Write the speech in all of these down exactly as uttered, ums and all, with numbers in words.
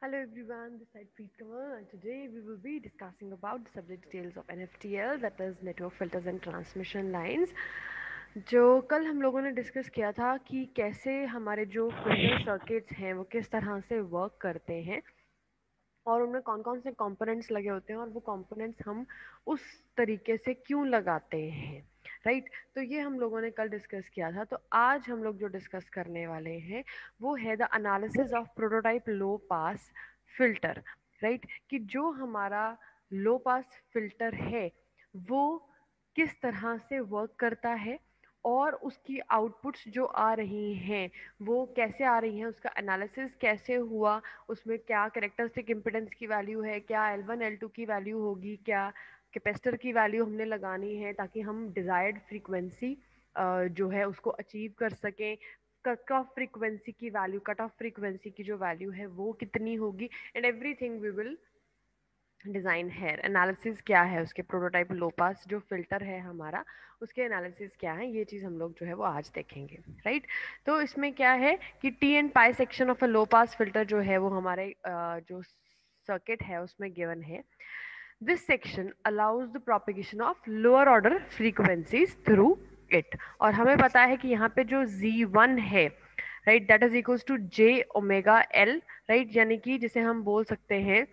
Hello everyone, this is Preet Kamal and today we will be discussing about the subject details of N F T L, that is Network Filters and Transmission Lines. जो कल हम लोगों ने discuss किया था कि कैसे हमारे जो फिल्टर सर्किट्स हैं वो किस तरह से वर्क करते हैं और उनमें कौन कौन से कंपोनेंट्स लगे होते हैं और वो कंपोनेंट्स हम उस तरीके से क्यों लगाते हैं, राइट right? तो ये हम लोगों ने कल डिस्कस किया था। तो आज हम लोग जो डिस्कस करने वाले हैं वो है the analysis of prototype low pass filter, right, कि जो हमारा लो पास फिल्टर है वो किस तरह से वर्क करता है और उसकी आउटपुट्स जो आ रही हैं वो कैसे आ रही हैं, उसका एनालिसिस कैसे हुआ, उसमें क्या कैरेक्टरिस्टिक इम्पिडेंस की वैल्यू है, क्या एल वन एल टू की वैल्यू होगी, क्या कैपेसिटर की वैल्यू हमने लगानी है ताकि हम डिज़ायर्ड फ्रीक्वेंसी जो है उसको अचीव कर सकें, कट ऑफ फ्रीक्वेंसी की वैल्यू, कट ऑफ फ्रीक्वेंसी की जो वैल्यू है वो कितनी होगी, and everything we will design है। एनालिसिस क्या है उसके, प्रोटोटाइप लो पास जो फिल्टर है हमारा उसके एनालिसिस क्या है, ये चीज़ हम लोग जो है वो आज देखेंगे, राइट। तो इसमें क्या है कि T and pi section of a low pass filter जो है वो हमारे अ, जो सर्किट है उसमें गिवन है। This section allows the propagation of lower order frequencies through it, और हमें पता है कि यहाँ पे जो जी वन है, right, that is equals to J omega L, right, यानी कि जिसे हम बोल सकते हैं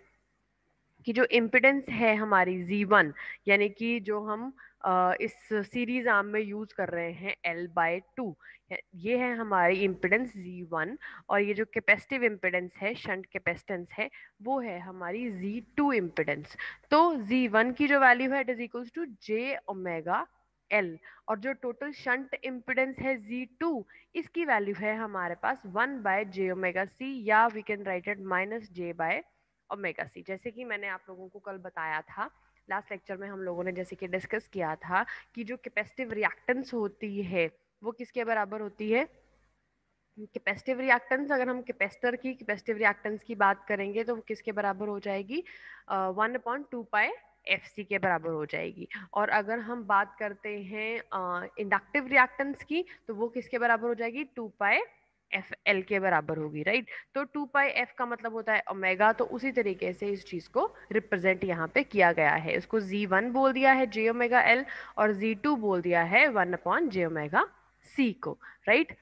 कि जो इम्पिडेंस है हमारी Z वन, यानी कि जो हम अ, इस सीरीज आर्म में यूज कर रहे हैं L बाय टू, ये है हमारी इम्पिडेंस Z वन, और ये जो कैपेसिटिव इम्पिडेंस है, शंट कैपेसिटेंस है, वो है हमारी Z टू इम्पिडेंस। तो Z वन की जो वैल्यू है it is equals to J omega L, और जो टोटल शंट इम्पिडेंस है Z टू, इसकी वैल्यू है हमारे पास one by J omega C, या we can write it minus J by omega C. जैसे कि मैंने आप लोगों को कल बताया था, लास्ट लेक्चर में हम लोगों ने जैसे कि डिस्कस किया था कि जो कैपेसिटिव रिएक्टेंस होती है वो किसके बराबर होती है। कैपेसिटिव रिएक्टेंस, अगर हम कैपेसिटर की कैपेसिटिव रिएक्टेंस की बात करेंगे तो वो किसके बराबर हो जाएगी, one upon two pi F C के बराबर हो जाएगी। और अगर हम बात करते हैं इंडक्टिव रिएक्टेंस की तो वो किसके बराबर हो जाएगी, टू पाई एफ एल के बराबर होगी, राइट। तो टू पाई एफ का मतलब होता है ओमेगा, तो उसी तरीके से इस चीज को रिप्रेजेंट यहाँ पे किया गया है। इसको जी वन बोल दिया है जे ओमेगा एल, और जी टू बोल दिया है one upon J omega C को, राइट।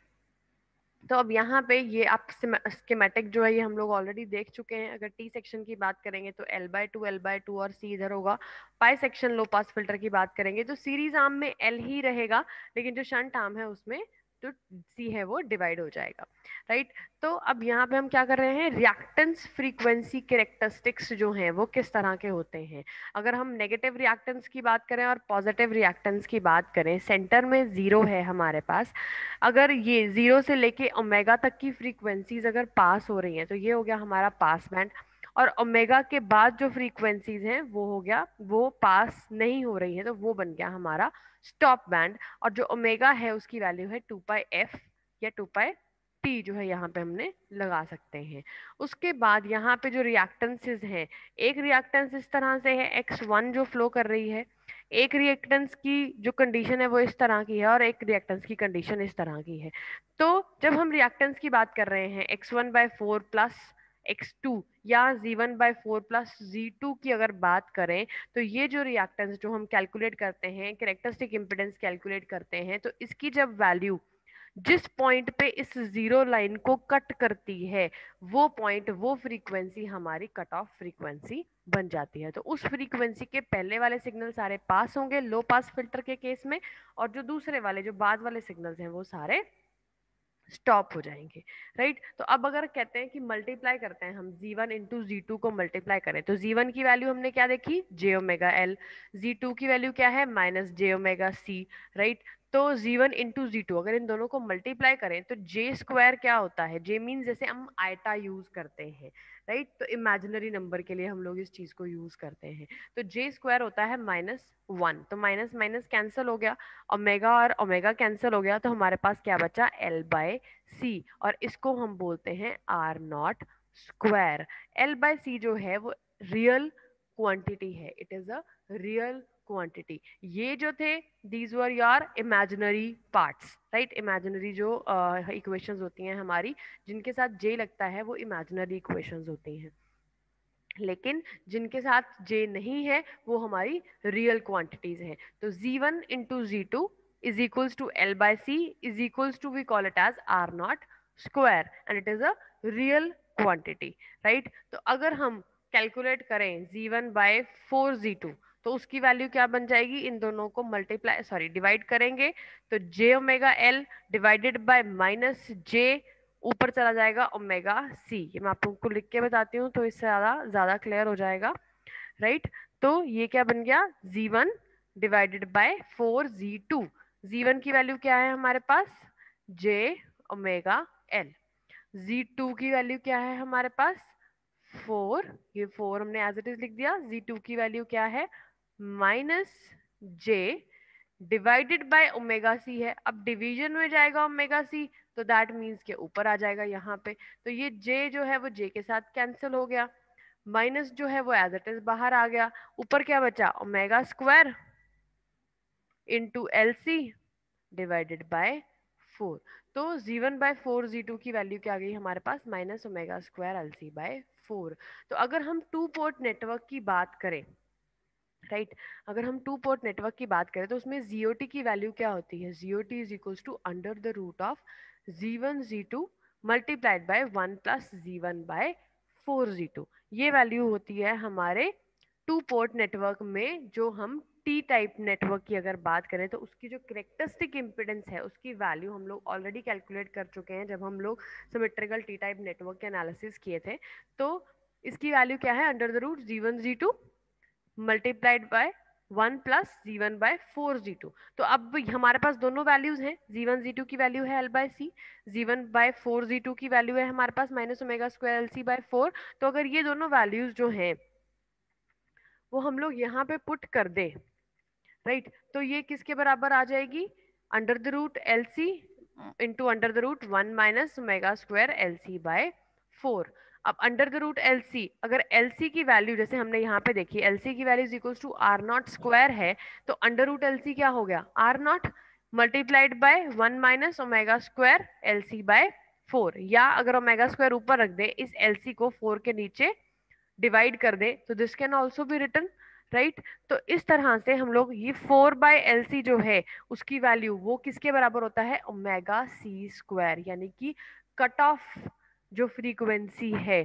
तो अब यहाँ पे ये आप स्कीमेटिक जो है ये हम लोग ऑलरेडी देख चुके हैं। अगर टी सेक्शन की बात करेंगे तो L by two L by two और सी इधर होगा। पाई सेक्शन लो पास फिल्टर की बात करेंगे तो सीरीज आर्म में एल ही रहेगा, लेकिन जो शंट आर्म है उसमें जो सी है वो डिवाइड हो जाएगा, राइट। तो अब यहाँ पे हम क्या कर रहे हैं, रिएक्टेंस फ्रीक्वेंसी कैरेक्टरिस्टिक्स जो हैं वो किस तरह के होते हैं। अगर हम नेगेटिव रिएक्टेंस की बात करें और पॉजिटिव रिएक्टेंस की बात करें, सेंटर में जीरो है हमारे पास, अगर ये जीरो से लेके ओमेगा तक की फ्रीक्वेंसीज अगर पास हो रही हैं तो ये हो गया हमारा पास बैंड, और ओमेगा के बाद जो फ्रीक्वेंसीज हैं वो हो गया, वो पास नहीं हो रही है तो वो बन गया हमारा स्टॉप बैंड। और जो ओमेगा है उसकी वैल्यू है टू पाई एफ या टू पाई टी, जो है यहाँ पे हमने लगा सकते हैं। उसके बाद यहाँ पे जो रिएक्टेंसेस हैं, एक रिएक्टेंस इस तरह से है एक्स वन जो फ्लो कर रही है, एक रिएक्टेंस की जो कंडीशन है वो इस तरह की है, और एक रिएक्टेंस की कंडीशन इस तरह की है। तो जब हम रिएक्टेंस की बात कर रहे हैं X one by four plus X two या G one by four plus G two की अगर बात करें, तो ये जो रिएक्टेंस जो हम कैलकुलेट करते हैं, कैरेक्टरिस्टिक इम्पिडेंस कैलकुलेट करते हैं, तो इसकी जब वैल्यू जिस पॉइंट पे इस जीरो लाइन को कट करती है, वो पॉइंट, वो फ्रीक्वेंसी हमारी कट ऑफ फ्रीक्वेंसी बन जाती है। तो उस फ्रीक्वेंसी के पहले वाले सिग्नल सारे पास होंगे लो पास फिल्टर के केस में, और जो दूसरे वाले जो बाद वाले सिग्नल्स हैं वो सारे स्टॉप हो जाएंगे, राइट। तो अब अगर कहते हैं कि मल्टीप्लाई करते हैं हम G one into G two को मल्टीप्लाई करें, तो जी वन की वैल्यू हमने क्या देखी, J omega L, G two की वैल्यू क्या है, minus J omega C, right. तो G one into G two अगर इन दोनों को मल्टीप्लाई करें तो जे स्क्वायर क्या होता है, जे मीन जैसे हम आयटा यूज करते हैं, राइट, तो इमेजिनरी नंबर के लिए हम लोग इस चीज को यूज करते हैं, तो जे स्क्वायर होता है माइनस वन, तो माइनस माइनस कैंसिल हो गया, ओमेगा और ओमेगा कैंसिल हो गया, तो हमारे पास क्या बचा, एल बाय सी, और इसको हम बोलते हैं R not square. L by C जो है वो रियल क्वांटिटी है, it is a real quantity. ये जो थे these were your imaginary parts, right. Imaginary जो इक्वेशंस uh, होती हैं हमारी, जिनके साथ जे लगता है वो इमेजिनरी इक्वेशंस होती हैं, लेकिन जिनके साथ जे नहीं है वो हमारी रियल क्वांटिटीज हैं। तो G one into G two is equals to L by C is equals to we call it as R not square and it is a real quantity, right. तो अगर हम कैलकुलेट करें G one by four G two तो उसकी value क्या बन जाएगी, इन दोनों को मल्टीप्लाई सॉरी डिवाइड करेंगे तो J omega L divided by minus J ऊपर चला जाएगा ओमेगा सी। ये मैं आप लोगों को लिख के बताती हूँ तो इससे ज्यादा ज्यादा क्लियर हो जाएगा, राइट। तो ये क्या बन गया, G one divided by four G two. G one की वैल्यू क्या है हमारे पास, J omega L. G two की वैल्यू क्या है हमारे पास, फोर, ये फोर हमने एज इट इज लिख दिया। जी टू की वैल्यू क्या है, minus J divided by omega C है। अब डिवीजन में जाएगा ओमेगा सी तो दैट मीन्स के ऊपर आ जाएगा यहाँ पे, तो ये जे जो है वो जे के साथ कैंसिल हो गया, माइनस जो है वो एज इट इज बाहर आ गया, ऊपर क्या बचा omega square into L C divided by four. तो G one by four G two की वैल्यू क्या आ गई हमारे पास, minus omega square L C by four. तो अगर हम टू पोर्ट नेटवर्क की बात करें, राइट right? अगर हम टू पोर्ट नेटवर्क की बात करें तो उसमें जीओटी की वैल्यू क्या होती है, GOT is equals to under the root of G one G two multiplied by one plus G one by four G two. ये वैल्यू होती है हमारे टू पोर्ट नेटवर्क में। जो हम टी टाइप नेटवर्क की अगर बात करें तो उसकी जो करेक्टरिस्टिक इम्पिडेंस है उसकी वैल्यू हम लोग ऑलरेडी कैलकुलेट कर चुके हैं जब हम लोग सिमेट्रिकल टी टाइप नेटवर्क के एनालिसिस किए थे। तो इसकी वैल्यू क्या है, under the root G one G two multiplied by one plus G one by four G two. तो अब हमारे पास दोनों वैल्यूज हैं, जी वन जी टू की वैल्यू है L by C, G one by four G two की value है हमारे पास minus omega square L C by four. तो अगर ये दोनों वैल्यूज जो हैं वो हम लोग यहाँ पे पुट कर दे, राइट right? तो ये किसके बराबर आ जाएगी, under the root L C into under the root one minus omega square L C by four. अब under the root L C, अगर एल सी की वैल्यू जैसे हमने यहाँ पे देखी एल सी की value is equals to R not square है, तो अंडर रूट एल सी क्या हो गया, R not multiplied by one minus omega square L C by four. या अगर ओमेगा स्क्वायर ऊपर रख दे, इस एल सी को फोर के नीचे डिवाइड कर दे तो this can also be written, right. तो इस तरह से हम लोग ये फोर बाय एल सी जो है उसकी वैल्यू वो किसके बराबर होता है, ओमेगा सी स्क्वायर, यानी कि कट ऑफ जो फ्रीक्वेंसी है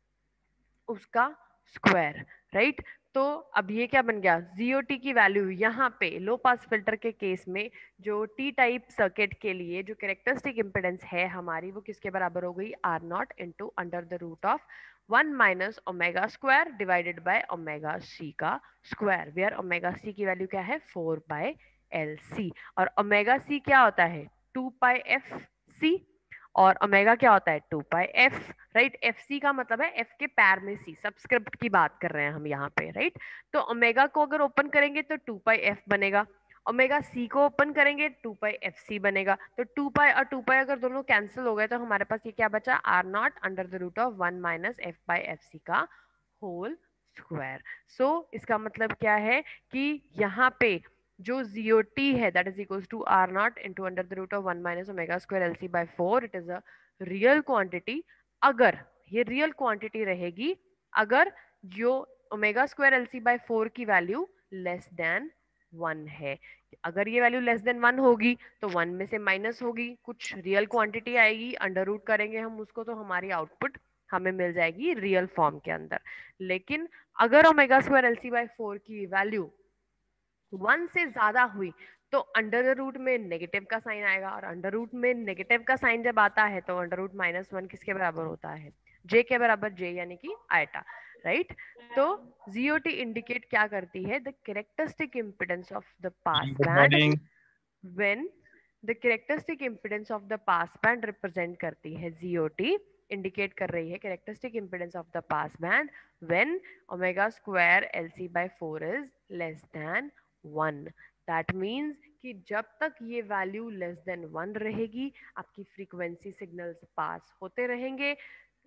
उसका स्क्वायर, राइट। तो अब ये क्या बन गया, जीओटी की वैल्यू यहाँ पे लो पास फिल्टर के केस में जो टी टाइप सर्किट के लिए जो कैरेक्टरिस्टिक इम्पिडेंस है हमारी वो किसके बराबर हो गई, R not into under the root of one minus omega square divided by omega C का स्क्वायर, वेयर ओमेगा सी की वैल्यू क्या है, फोर बाय एल सी। और ओमेगा सी क्या होता है, टू पाई एफ सी, और ओमेगा क्या होता है, two pi F, right. F C का मतलब है एफ के पैर में सी, सबस्क्रिप्ट की बात कर रहे हैं हम यहाँ पे, राइट। तो ओमेगा को अगर ओपन करेंगे तो टू पाई एफ बनेगा, ओमेगा सी को ओपन करेंगे टू पाई एफ सी बनेगा। तो टू पाई और टू पाई अगर दोनों कैंसिल हो गए तो हमारे पास ये क्या बचा, R not under the root of one minus F by F C का होल स्क्वायर। सो इसका मतलब क्या है कि यहाँ पे जो जीओटी है that is equals to R not into under the root of one minus omega square L C by four, it is a real quantity. अगर ये रियल क्वांटिटी रहेगी अगर जो omega square L C by four की value less than one है। अगर ये value less than one होगी तो वन में से माइनस होगी, कुछ रियल क्वांटिटी आएगी, अंडर रूट करेंगे हम उसको तो हमारी आउटपुट हमें मिल जाएगी रियल फॉर्म के अंदर। लेकिन अगर omega square L C by four की वैल्यू वन से ज्यादा हुई तो अंडर द रूट में नेगेटिव का साइन आएगा, और अंडर रूट में नेगेटिव का साइन जब आता है तो अंडर रूट माइनस वन किसके बराबर होता है, जे के बराबर, जे यानी कि आयटा, राइट। तो जीओटी इंडिकेट क्या करती है, the characteristic impedance of the pass Good band morning. When the characteristic impedance of the pass band represent करती है, जीओटी इंडिकेट कर रही है characteristic impedance of the pass band when omega square L C by four is less than one. That means कि जब तक ये value less than one रहेगी आपकी फ्रीक्वेंसी सिग्नल्स पास होते रहेंगे,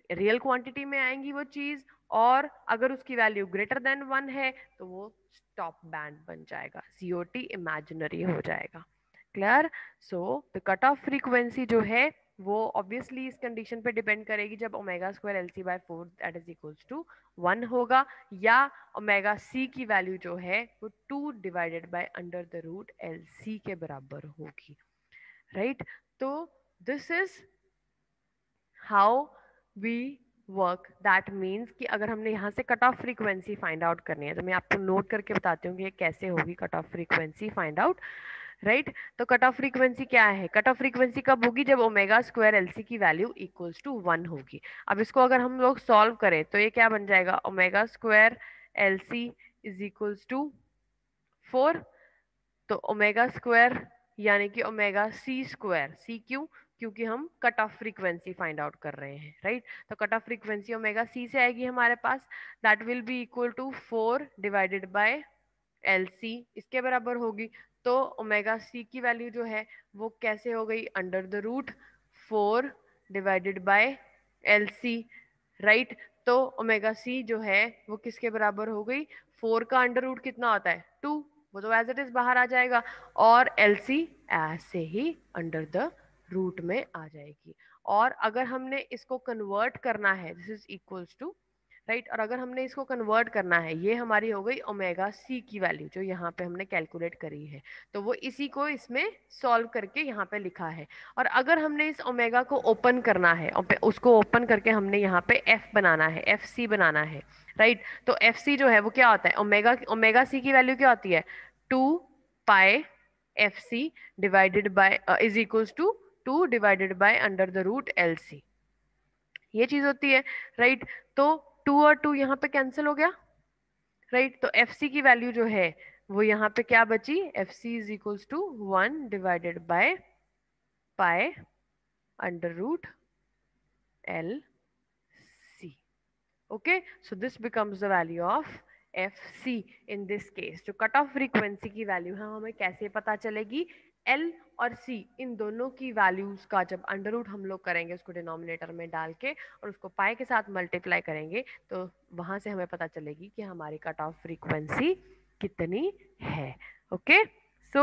रियल क्वांटिटी में आएंगी वो चीज, और अगर उसकी वैल्यू ग्रेटर देन वन है तो वो स्टॉप बैंड बन जाएगा, सीओटी इमेजिनरी हो जाएगा। Clear? So the cut off frequency जो है वो ऑब्वियसली इस कंडीशन पे डिपेंड करेगी जब omega square L C by four that is equals to one होगा, या ओमेगा सी की वैल्यू जो है वो two divided by under the root L C के बराबर होगी, राइट right? तो this is how we work, that means कि अगर हमने यहाँ से cut off frequency find out करनी है तो मैं आपको नोट करके बताती हूँ कि ये कैसे होगी cut off frequency find out, right? तो कट ऑफ फ्रीक्वेंसी क्या है? कट ऑफ फ्रीक्वेंसी कब होगी? जब ओमेगा स्क्वायर एलसी की वैल्यू इक्वल्स टू वन होगी। अब इसको अगर हम लोग सॉल्व करें तो ये क्या बन जाएगा? Omega square LC is equals to four, तो ओमेगा स्क्वायर यानी कि ओमेगा सी स्क्वायर, सी क्यों? क्योंकि हम cut off frequency find out कर रहे हैं, राइट? तो cut off frequency omega C से आएगी हमारे पास, that will be equal to four divided by L C, इसके बराबर होगी। तो ओमेगा सी की वैल्यू जो है वो कैसे हो गई? Under the root four divided by L C, right? तो ओमेगा सी जो है वो किसके बराबर हो गई? फोर का अंडर रूट कितना होता है? टू, वो तो एज इट इज बाहर आ जाएगा, और एल सी ऐसे ही अंडर द रूट में आ जाएगी। और अगर हमने इसको कन्वर्ट करना है, this is equals to, right, और अगर हमने इसको कन्वर्ट करना है, ये हमारी हो गई ओमेगा सी की वैल्यू जो यहाँ पे हमने कैलकुलेट करी है, तो वो इसी को इसमें सॉल्व करके यहाँ पे लिखा है। और अगर हमने इस ओमेगा को ओपन करना है, उसको ओपन करके हमने यहाँ पे एफ बनाना है, एफ सी बनाना है, राइट? तो एफ सी जो है वो क्या होता है? ओमेगा ओमेगा सी की वैल्यू क्या होती है? Two pi F C divided by is equals to two divided by under the root L C, ये चीज होती है, राइट? तो टू और टू यहाँ पे कैंसिल हो गया, राइट? तो एफ सी की वैल्यू जो है वो यहाँ पे क्या बची? F C is equals to one divided by pi under root L C. Okay, so this becomes the value of F C in this case. जो कट ऑफ फ्रीक्वेंसी की वैल्यू है हमें कैसे पता चलेगी? एल और सी इन दोनों की वैल्यूज का जब अंडर रूट हम लोग करेंगे उसको डिनोमिनेटर में डाल के और उसको पाई के साथ मल्टीप्लाई करेंगे, तो वहां से हमें पता चलेगी कि हमारी कट ऑफ फ्रीक्वेंसी कितनी है। ओके, सो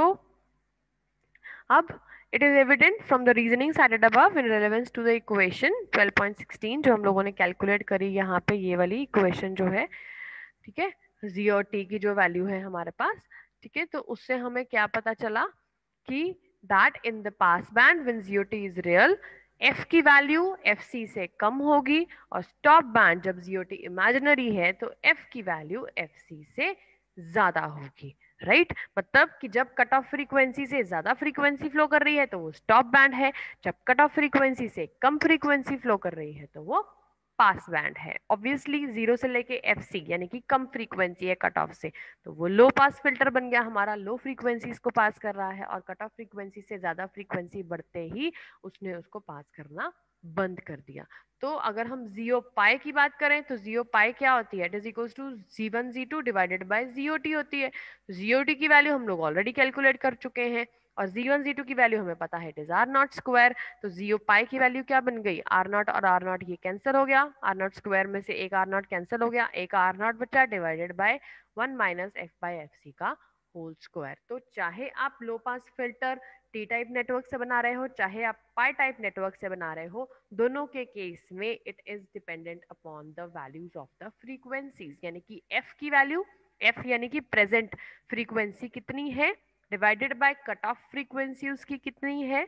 अब it is evident from the reasoning cited above in relevance to the equation twelve point sixteen जो हम लोगों ने कैलकुलेट करी यहाँ पे, ये वाली इक्वेशन जो है, ठीक है, जी और टी की जो वैल्यू है हमारे पास, ठीक है, तो उससे हमें क्या पता चला कि that in the pass band when G O T is real F की वैल्यू एफ सी से कम होगी, और स्टॉप बैंड जब जी ओ टी इमेजिनरी है तो एफ की वैल्यू एफ सी से ज्यादा होगी, राइट right? मतलब कि जब कट ऑफ फ्रीक्वेंसी से ज्यादा फ्रीक्वेंसी फ्लो कर रही है तो वो स्टॉप बैंड है, जब कट ऑफ फ्रीक्वेंसी से कम फ्रीक्वेंसी फ्लो कर रही है तो वो पास बैंड है। ऑब्वियसली जीरो से लेके एफ सी यानी कि कम फ्रीक्वेंसी है कट ऑफ से, तो वो लो पास फिल्टर बन गया हमारा, लो फ्रीक्वेंसीज को पास कर रहा है, और कट ऑफ फ्रीक्वेंसी से ज्यादा फ्रीक्वेंसी बढ़ते ही उसने उसको पास करना बंद कर दिया। तो अगर हम जीओ पाई की बात करें तो जीओ पाई क्या होती है? It is equals to G one G two divided by GOT होती है। जीओटी की वैल्यू हम लोग ऑलरेडी कैलकुलेट कर चुके हैं, और जी वन जी टू की वैल्यू हमें पता है it is R not square, तो जीओ पाई की वैल्यू क्या बन गई? आर नॉट और आर नॉट ये कैंसिल हो गया, आर नॉट स्क्वायर में से एक आर नॉट कैंसिल हो गया, एक आर नॉट बचा divided by one minus F by F C का होल स्क्वायर। तो चाहे आप low pass filter T type network से बना रहे हो, चाहे आप पाई टाइप नेटवर्क से बना रहे हो, दोनों के केस में it is dependent upon the values of the frequencies, यानी कि एफ की वैल्यू, एफ यानी कि प्रेजेंट फ्रीक्वेंसी कितनी है divided by cut off frequency उसकी कितनी है,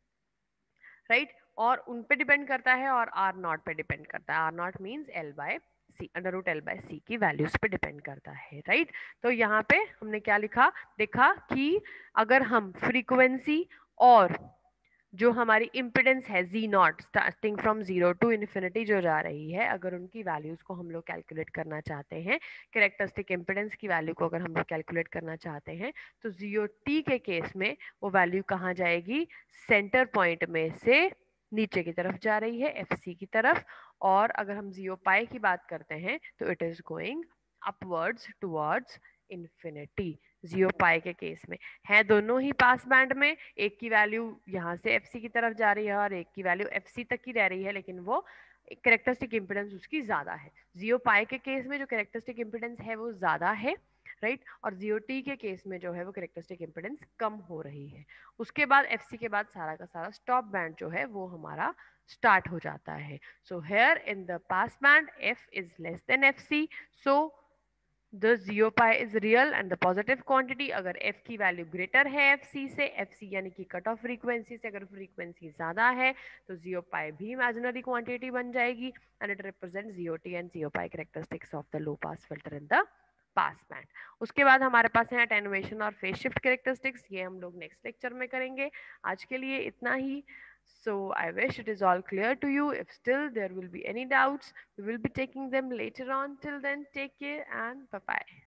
राइट right? और उन पे डिपेंड करता है, और आर नॉट पे डिपेंड करता है। R naught means L by C, under root L by C की वैल्यूज पे डिपेंड करता है, राइट right? तो यहाँ पे हमने क्या लिखा, देखा कि अगर हम फ्रीक्वेंसी और जो हमारी इम्पिडेंस है Z naught starting from zero to infinity जो जा रही है, अगर उनकी वैल्यूज को हम लोग कैलकुलेट करना चाहते हैं, कैरेक्टरिस्टिक इम्पिडेंस की वैल्यू को अगर हम लोग कैलकुलेट करना चाहते हैं, तो जीओ टी के केस में वो वैल्यू कहाँ जाएगी? सेंटर पॉइंट में से नीचे की तरफ जा रही है, एफ सी की तरफ, और अगर हम जीओ पाई की बात करते हैं तो it is going upwards towards infinity. Z O pi के केस में है दोनों ही पास बैंड में, एक की वैल्यू यहाँ से एफसी की तरफ जा रही है और एक की वैल्यू एफसी तक की रह रही है, लेकिन वो कैरेक्टरिस्टिक इम्पिडेंस उसकी ज़्यादा है। जियो पाई के केस में जो कैरेक्टरिस्टिक इम्पिडेंस है वो ज़्यादा है, राइट right? और जियो टी के केस में जो है वो कैरेक्टरिस्टिक इम्पिडेंस कम हो रही है। उसके बाद एफ सी के बाद सारा का सारा स्टॉप बैंड जो है वो हमारा स्टार्ट हो जाता है। So here in the pass band F is less than F C, so the Z O pi is real and the positive quantity. अगर f की वैल्यू ग्रेटर है एफ सी से, एफ सी यानी कि कट ऑफ फ्रीक्वेंसी से अगर frequency ज्यादा है तो जियो पाई भी इमेजिनरी क्वांटिटी बन जाएगी and it represent Z O T and Z O pi characteristics of the low pass filter in the pass band. उसके बाद हमारे पास है अटेनुएशन और फेज शिफ्ट कैरेक्टरिस्टिक्स, ये हम लोग नेक्स्ट लेक्चर में करेंगे। आज के लिए इतना ही। So I wish it is all clear to you. If still there will be any doubts, we will be taking them later on. Till then, take care and bye bye.